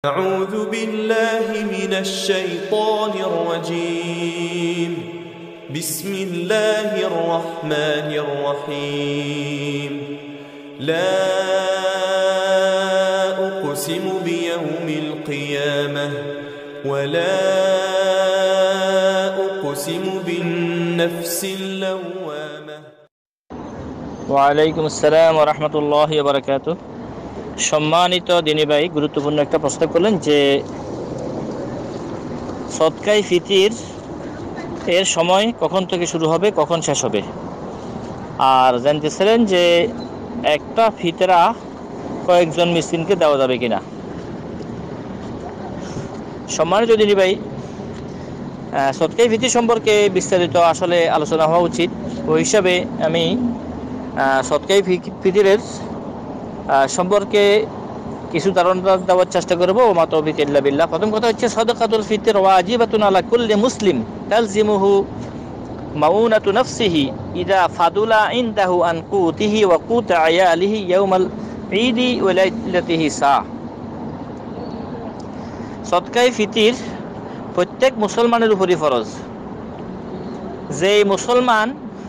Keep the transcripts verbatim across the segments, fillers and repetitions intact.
أعوذ بالله من الشيطان الرجيم بسم الله الرحمن الرحيم لا أقسم بيوم القيامة ولا أقسم بالنفس اللوامة ওয়ালাইকুম আসসালাম ওয়া রাহমাতুল্লাহি ওয়া বারাকাতুহু। সম্মানিত দিনী ভাই, গুরুত্বপূর্ণ একটা প্রশ্ন করলেন যে সদকাই ফিতির এর সময় কখন থেকে শুরু হবে, কখন শেষ হবে, আর জানতেছিলেন যে একটা ফিতরা কয়েকজন মিসকিনকে দেওয়া যাবে কিনা। সম্মানিত দিনী ভাই, সদকাই ফিতির সম্পর্কে বিস্তারিত আসলে আলোচনা হওয়া উচিত। ওই হিসাবে আমি সদকাই ফিতিরের সম্পর্কে কিছু ধারণা দেওয়ার চেষ্টা করব। ও মা তৌফিক ইল্লা বিল্লাহ। প্রথম কথা হচ্ছে সাদাকাতুল ফিতর ওয়াজিবাতুন আলা কুল্লি মুসলিম তালজিমুহু মাউনাতু নাফসিহি ইদা ফাদুলা ইনদাহু আন কুতিহি ওয়া কুত আয়ালিহি ইয়াউমাল ঈদি ওয়া লাইলাতিহি সা। সদকাই ফিতির প্রত্যেক মুসলমানের উপরই ফরজ। যে মুসলমান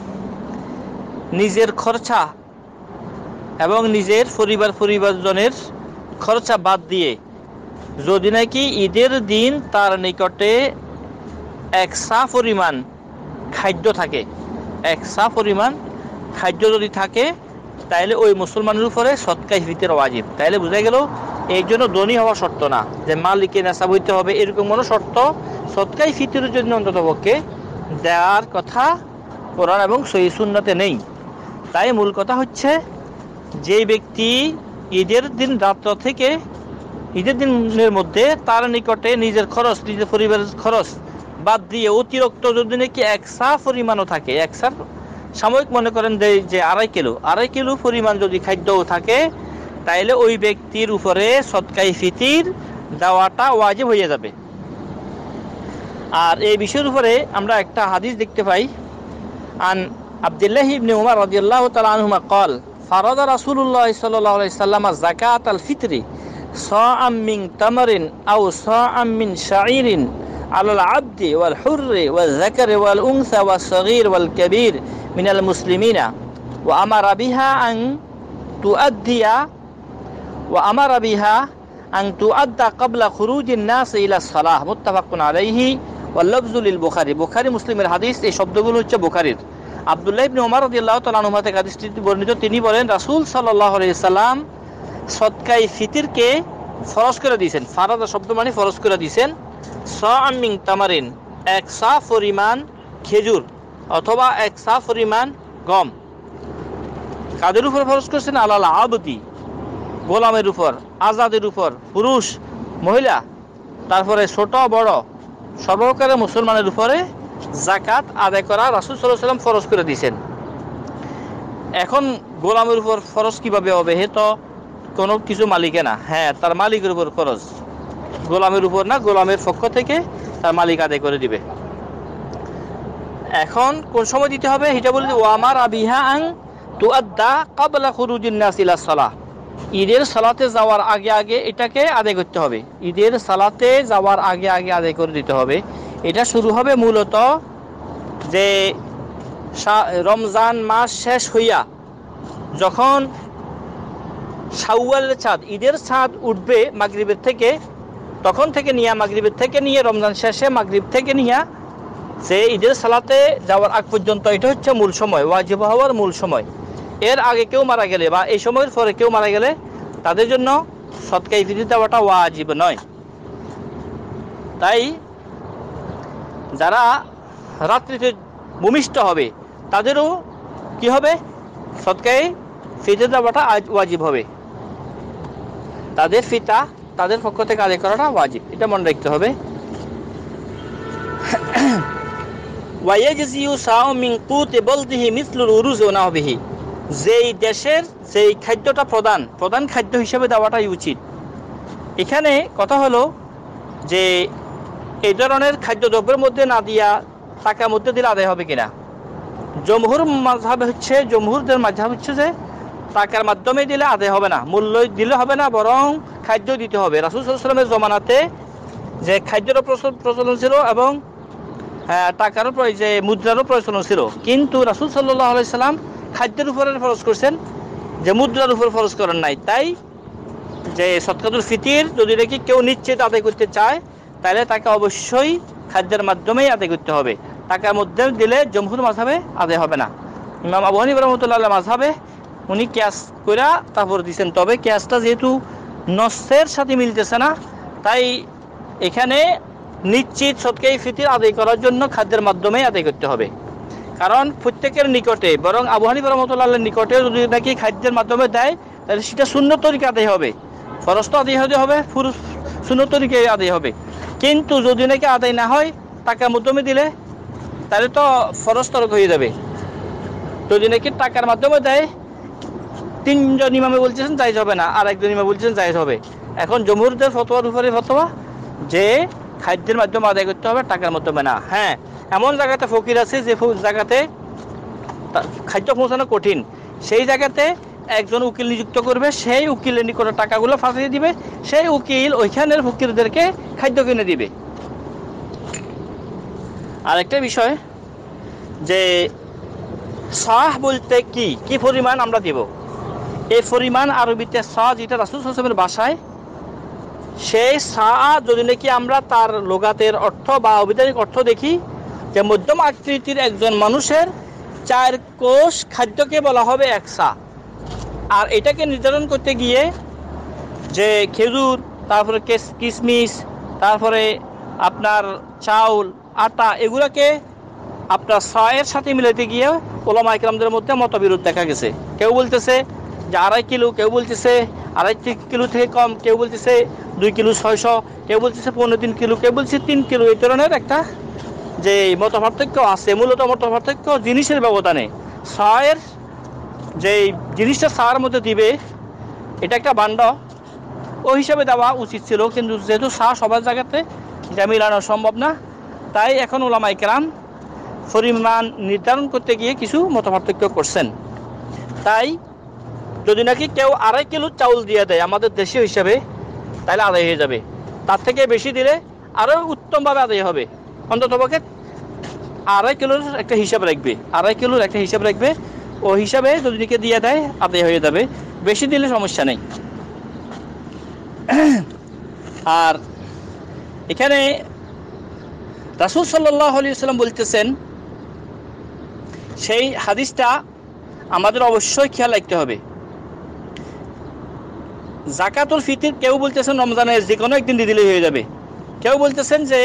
নিজের খরচা এবং নিজের পরিবার পরিবারজনের খরচা বাদ দিয়ে যদি নাকি ঈদের দিন তার নিকটে এক সা পরিমাণ খাদ্য থাকে, এক সা পরিমাণ খাদ্য যদি থাকে, তাইলে ওই মুসলমানের উপরে সদকাই ফিতর ওয়াজিব। তাইলে বোঝা গেল এই জন্য ধনী হওয়া শর্ত না, যে মালিকে নেশাব হইতে হবে এরকম কোনো শর্ত সদকাই ফিতরের জন্য অন্ততপক্ষে দেওয়ার কথা কোরআন এবং সহিহ সুন্নাতে নেই। তাই মূল কথা হচ্ছে, যে ব্যক্তি ঈদের দিন রাত্র থেকে ঈদের দিনের মধ্যে তার নিকটে নিজের খরচ, নিজের পরিবারের খরচ বাদ দিয়ে অতিরিক্ত যদি নাকি এক সা পরিমাণও থাকে, এক সার সাময়িক মনে করেন যে যে আড়াই কিলো আড়াই কিলো পরিমাণ যদি খাদ্যও থাকে, তাইলে ওই ব্যক্তির উপরে সদকাই ফিতির দেওয়াটা ওয়াজিব হয়ে যাবে। আর এই বিষয়ের উপরে আমরা একটা হাদিস দেখতে পাই। আন আব্দুল্লাহ ইবনে উমর রাদিয়াল্লাহু তাআলা আনহুমা قال فرض رسول الله صلى الله عليه وسلم زكاة الفطر صاعا من تمر أو صاعا من شعير على العبد والحر والذكر والأنثى والصغير والكبير من المسلمين وأمر بها أن تؤدي وأمر بها أن تؤدى قبل خروج الناس إلى الصلاة متفق عليه واللفظ للبخاري। বুখারী মুসলিমের হাদিস। এই শব্দগুলো হচ্ছে বুখারীর। আব্দুল্লাহ ইবনে উমর রাদিয়াল্লাহু তাআলা আনহু থেকে হাদিসটি বর্ণিত। তিনি বলেন, রাসূল সাল্লাল্লাহু আলাইহি সাল্লাম সদকাই ফিতরকে ফরজ করে দিয়েছেন। ফারাদা শব্দ মানে ফরজ করে দিয়েছেন। সাআম মিন তামারিন, এক সা পরিমাণ খেজুর অথবা এক সা পরিমাণ গম। কাদের উপর ফরজ করেছেন? আলাল আবদি, গোলামের উপর, আজাদের উপর, পুরুষ মহিলা, তারপরে ছোট বড় সর্বকারে মুসলমানের উপরে যাকাত আদায় করা রাসূল সাল্লাল্লাহু আলাইহি সাল্লাম ফরজ করে দিয়েছেন। এখন গোলামের উপর ফরজ কিভাবে হবে? হে তো কোনো কিছু মালিকে না, হ্যাঁ তার মালিকের উপর ফরজ, গোলামের উপর না, গোলামের পক্ষ থেকে তার মালিক আদায় করে দিবে। এখন কোন সময় দিতে হবে এটা বলে, ওয়ামার আবিহা আন তুআদ্দা ক্বাবলা খুরুজিন নাস ইলা সালাহ, ঈদের সালাতে যাওয়ার আগে আগে এটাকে আদায় করতে হবে। ঈদের সালাতে যাওয়ার আগে আগে আদায় করে দিতে হবে। এটা শুরু হবে মূলত যে রমজান মাস শেষ হইয়া যখন শাওয়ালের চাঁদ, ঈদের চাঁদ উঠবে মাগরিবের থেকে, তখন থেকে নিয়ে মাগরিবের থেকে নিয়ে রমজান শেষে মাগরিব থেকে নিয়ে যে ঈদের সালাতে যাওয়ার আগ পর্যন্ত এটা হচ্ছে মূল সময়, ওয়াজিব হওয়ার মূল সময়। এর আগে কেউ মারা গেলে বা এই সময়ের পরে কেউ মারা গেলে তাদের জন্য সদকাই ফিতর দেওয়াটা ওয়াজিব নয়। তাই যারা রাত্রিতে ভূমিষ্ঠ হবে তাদেরও কি হবে? সদকাই ফিতর দেওয়াটা ওয়াজিব হবে। তাদের ফিতা তাদের পক্ষ থেকে আদায় করাটা ওয়াজিব, এটা মনে রাখতে হবে। ওয়ায়াজিউ সাও মিন কুতি বলদিহি মিসলুল উরুজ ওয়া নাহবিহি, যেই দেশের যেই খাদ্যটা প্রধান প্রধান খাদ্য হিসেবে দেওয়াটাই উচিত। এখানে কথা হলো যে এই ধরনের খাদ্যদ্রব্যের মধ্যে না দিয়া টাকার মধ্যে দিলে আদায় হবে কিনা। জমহুর মাযহাব হচ্ছে, জমহুরদের মাযহাব হচ্ছে যে টাকার মাধ্যমে দিলে আদায় হবে না, মূল্য দিলে হবে না, বরং খাদ্য দিতে হবে। রাসূল সাল্লাল্লাহু আলাইহি ওয়াসাল্লামের জমানাতে যে খাদ্যেরও প্রচলন ছিল এবং টাকারও যে মুদ্রারও প্রচলন ছিল, কিন্তু রাসূল সাল্লাল্লাহু আলাইহি সাল্লাম খাদ্যের উপরে ফরজ করছেন, যে মুদ্রার উপর ফরজ করেন নাই। তাই যে সদকাতুল ফিতির যদি নাকি কেউ নিশ্চিত আদায় করতে চায় তাহলে তাকে অবশ্যই খাদ্যের মাধ্যমেই আদায় করতে হবে। টাকার মধ্যে দিলে জমহুর মাযহাবে আদায় হবে না। ইমাম আবু হানিফা রাহমাতুল্লাহ আলাইহি মাযহাবে উনি কিয়াস কইরা তারপর দিয়েছেন, তবে কিয়াসটা যেহেতু নসের সাথে মিলতেছে না, তাই এখানে নিশ্চিত সদকায়ে ফিতির আদায় করার জন্য খাদ্যের মাধ্যমে আদায় করতে হবে। কারণ প্রত্যেকের নিকটে, বরং আবু হানিফা রাহমাতুল্লাহ আলাইহির নিকটে যদি নাকি খাদ্যের মাধ্যমে দেয় তাহলে সেটা সুন্নত তরিকা আদায় হবে, ফরজ তো আদায় হতে হবে, পুরুষ সুন্নত তরিকায় আদায় হবে। কিন্তু যদি নাকি আদায় না হয় টাকার মাধ্যমে দিলে তাহলে তো ফরজ তরক হয়ে যাবে। যদি নাকি টাকার মাধ্যমে দেয়, তিনজন ইমামে বলছেন জায়েজ হবে না, আর একজন ইমাম বলছেন জায়েজ হবে। এখন জমহুরদের ফতোয়ার উপরে ফতোয়া যে খাদ্যের মাধ্যমে আদায় করতে হবে, টাকার মাধ্যমে না। হ্যাঁ, এমন জায়গাতে ফকির আছে যে জায়গাতে খাদ্য পৌঁছানো কঠিন, সেই জায়গাতে একজন উকিল নিযুক্ত করবে, সেই উকিলের নিকটে টাকাগুলো ফাঁসিয়ে দিবে, সেই উকিল ওইখানের ফকিরদেরকে খাদ্য কিনে দিবে। আরেকটা বিষয় যে সাহ বলতে কি কি পরিমাণ আমরা দেব, এই পরিমাণ আরবিতে সাহ, যেটা রাসূল সাল্লাল্লাহু আলাইহি ওয়াসাল্লামের ভাষায়, সেই সাহ যদি নাকি আমরা তার লোগাতের অর্থ বা অবিধানিক অর্থ দেখি যে মধ্যম আকৃতির একজন মানুষের চার কোষ খাদ্যকে বলা হবে এক সা। আর এটাকে নির্ধারণ করতে গিয়ে যে খেজুর, তারপরে কিশমিশ, তারপরে আপনার চাউল, আটা, এগুলোকে আপনার সায়ের সাথে মিলাতে গিয়ে ওলামা ইকরামদের মধ্যে মতবিরোধ দেখা গেছে। কেউ বলতেছে যে আড়াই কিলো, কেউ বলতেছে আড়াই কিলো থেকে কম, কেউ বলতেছে দুই কিলো ছয়শো, কেউ বলতেছে পনেরো তিন কিলো, কেউ বলছে তিন কিলো। এই ধরনের একটা যে মত পার্থক্য আছে, মূলত মত পার্থক্য জিনিসের ব্যবধানে। সায়ের যে জিনিসটা সার মধ্যে দিবে এটা একটা বান্ড, ওই হিসাবে দেওয়া উচিত ছিল, কিন্তু যেহেতু সা সবার জায়গাতে এটা মিলানো সম্ভব না, তাই এখন ওলামা ইকরাম পরিমাণ নির্ধারণ করতে গিয়ে কিছু মত পার্থক্য করছেন। তাই যদি নাকি কেউ আড়াই কিলো চাউল দিয়ে দেয় আমাদের দেশীয় হিসাবে, তাহলে আদায় হয়ে যাবে। তার থেকে বেশি দিলে আরও উত্তমভাবে আদায় হবে। অন্ততপক্ষে আড়াই কিলোর একটা হিসাব রাখবে, আড়াই কিলোর একটা হিসাব রাখবে, ও হিসাবে যদি নাকি দিয়ে দেয় আদায় হয়ে যাবে, বেশি দিলে সমস্যা নেই। আর এখানে রাসূল সাল্লাল্লাহু আলাইহি ওয়াসাল্লাম বলতেছেন, সেই হাদিসটা আমাদের অবশ্যই খেয়াল রাখতে হবে। যাকাতুল ফিতর কেউ বলতেছেন রমজানের যে কোনো একদিন দিয়ে দিলেই হয়ে যাবে, কেউ বলতেছেন যে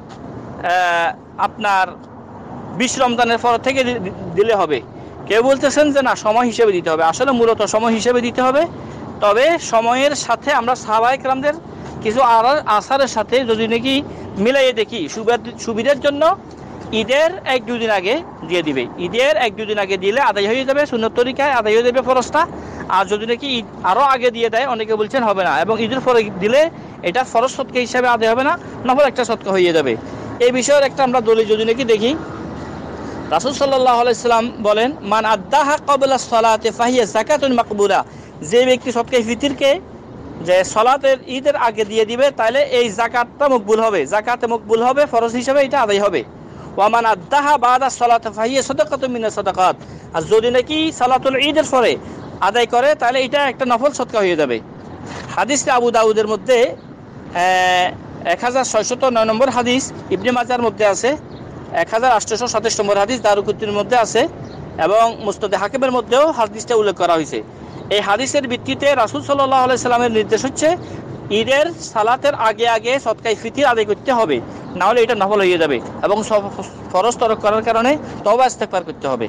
আপনার বিশ রমজানের পর থেকে দিলে হবে, কেউ বলতেছেন যে না সময় হিসেবে দিতে হবে। আসলে মূলত সময় হিসেবে দিতে হবে, তবে সময়ের সাথে আমরা সাহাবায়ে কেরামদের কিছু আর আসারের সাথে যদি নাকি মিলাইয়ে দেখি, সুবিধার জন্য ঈদের এক দুদিন আগে দিয়ে দিবে, ঈদের এক দুদিন আগে দিলে আদায় হয়ে যাবে, সুন্নত তরিকায় আদায় হয়ে যাবে ফরজটা। আর যদি নাকি ঈদ আরও আগে দিয়ে দেয়, অনেকে বলছেন হবে না, এবং ঈদের পরে দিলে এটা ফরজ সদকা হিসাবে আদায় হবে না, নফল একটা সদকা হয়ে যাবে। এই বিষয়ের একটা আমরা দলিল যদি নাকি দেখি, রাসূল সাল্লাল্লাহু আলাইহি সাল্লাম বলেন, মান আদ্দাহা ক্বাবলা সালাতি ফাহিয়া যাকাতুন মাকবুলা, যে ব্যক্তি সদকায়ে ফিতরকে যে সালাতের ঈদের আগে দিয়ে দিবে তাহলে এই যাকাতটা মকবুল হবে, যাকাতে মকবুল হবে, ফরজ হিসাবে এটা আদায় হবে। ওয়া মান আদ্দাহা বাদা সালাতি ফাহিয়া সাদাকাতুন মিনাস সাদাকাত, আর যদি নাকি সালাতুল ঈদের পরে আদায় করে তাহলে এটা একটা নফল সদকা হয়ে যাবে। হাদিসটা আবু দাউদের মধ্যে এক হাজার ছয়শত নয় নম্বর হাদিস, ইবনে মাজার মধ্যে আছে এক হাজার আটশোশো সাতাশ নম্বর হাদিস, দারুকুতির মধ্যে আছে, এবং মুসনাদে হাকিমের মধ্যেও হাদিসটা উল্লেখ করা হয়েছে। এই হাদিসের ভিত্তিতে রাসূল সাল্লাল্লাহু আলাইহি সাল্লামের নির্দেশ হচ্ছে ঈদের সালাতের আগে আগে সদকায়ে ফিতর আদায় করতে হবে, না হলে এটা নফল হয়ে যাবে, এবং ফরজ তরক করার কারণে তওবা ইস্তেগফার করতে হবে।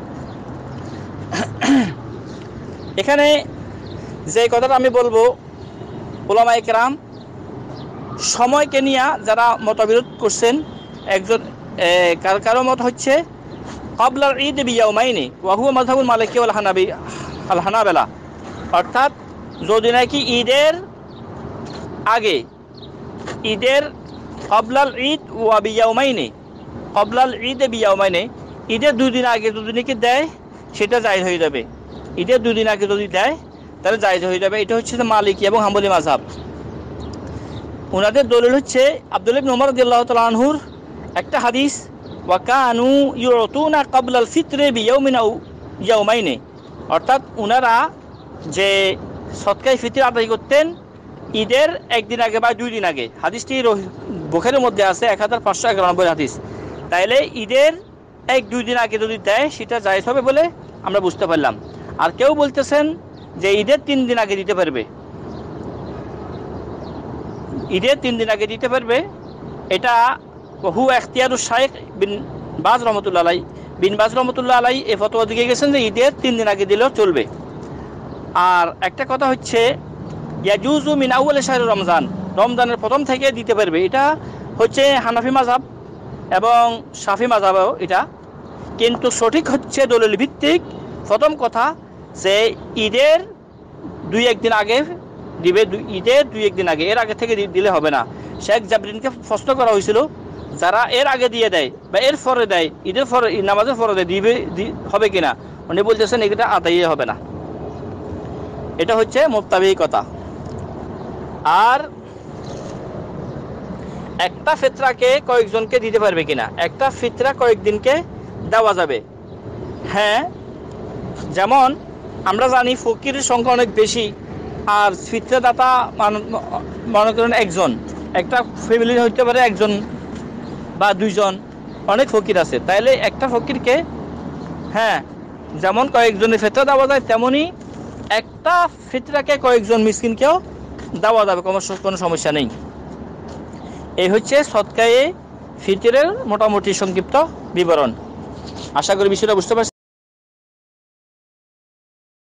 এখানে যে কথাটা আমি বলবো, উলামায়ে কেরাম সময়কে নিয়ে যারা মতবিরোধ করছেন, একজন কারো মত হচ্ছে ক্বাবলাল ঈদ বিয়াউমাইনি ওয়া হুয়া মাযহাবুল মালিকি ওয়াল হানাবি আল হানাবেলা, অর্থাৎ যদি নাকি ঈদের আগে, ঈদের ক্বাবলাল ঈদ ওয়া বিয়াউমাইনি, ক্বাবলাল ঈদ বিয়াউমাইনি, ঈদের দুই দিন আগে যদি নাকি দেয় সেটা জায়েজ হয়ে যাবে। ঈদের দুই দিন আগে যদি দেয় তাহলে জায়েজ হয়ে যাবে। এটা হচ্ছে মালিকি এবং হাম্বলি মাযহাব। ওনাদের দলিল হচ্ছে আব্দুল্লাহ ইবনে উমর রাদিয়াল্লাহু তাআলা আনহুর একটা হাদিস, ওয়া কানু ইউতুনা ক্বাবলাল ফিত্রি বিয়াউমিন আও ইয়াউমাইনি, অর্থাৎ ওনারা যে সদকায়ে ফিতর আদায় করতেন ঈদের একদিন আগে বা দুই দিন আগে। হাদিসটি বুখারীর মধ্যে আছে এক হাজার পাঁচশো একানব্বই হাদিস। তাইলে ঈদের এক দুই দিন আগে যদি দেয় সেটা জায়েজ হবে বলে আমরা বুঝতে পারলাম। আর কেউ বলতেছেন যে ঈদের তিন দিন আগে দিতে পারবে, ঈদের তিন দিন আগে দিতে পারবে। এটা হু ইখতিয়ারুশ শাইখ বিন বাজ রহমতুল্লাহ আলাই বিন বাজ রহমতুল্লাহ আলাই এই ফতোয়া দিকে গেছেন যে ঈদের তিন দিন আগে দিলেও চলবে। আর একটা কথা হচ্ছে ইয়াজুজু মিন আউয়ালি শাহরি রমজান, রমজানের প্রথম থেকে দিতে পারবে। এটা হচ্ছে হানাফি মাযহাব এবং শাফি মাযহাবেও এটা, কিন্তু সঠিক হচ্ছে দলিল ভিত্তিক প্রথম কথা যে ঈদের দুই একদিন আগে দিবে, ঈদের দুই একদিন আগে, এর আগে থেকে দিলে হবে না। শেখ জাবরিনকে প্রশ্ন করা হয়েছিল যারা এর আগে দিয়ে দেয় বা এর পরে দেয়, ঈদের পরে নামাজের পরে দেয়, দিবে হবে কিনা, উনি বলতেছেন এটা আদায় হবে না। এটা হচ্ছে মুত্তাবি কথা। আর একটা ফিতরাকে কয়েকজনকে দিতে পারবে কিনা, একটা ফিতরা কয়েকদিনকে দেওয়া যাবে। হ্যাঁ, যেমন আমরা জানি ফকিরের সংখ্যা অনেক বেশি, আর ফিতরাদাতা মনে করেন একজন, একটা ফ্যামিলি হইতে পারে একজন বা দুইজন, অনেক ফকির আছে। তাইলে একটা ফকিরকে, হ্যাঁ যেমন কয়েকজনের ফিতরা দেওয়া যায়, তেমনি একটা ফিতরাকে কয়েকজন মিসকিনকেও দেওয়া যাবে, কোনো সমস্যা নেই। এই হচ্ছে সদকায়ে ফিতরের মোটামুটি সংক্ষিপ্ত বিবরণ। আশা করি বিষয়টা বুঝতে পারছেন।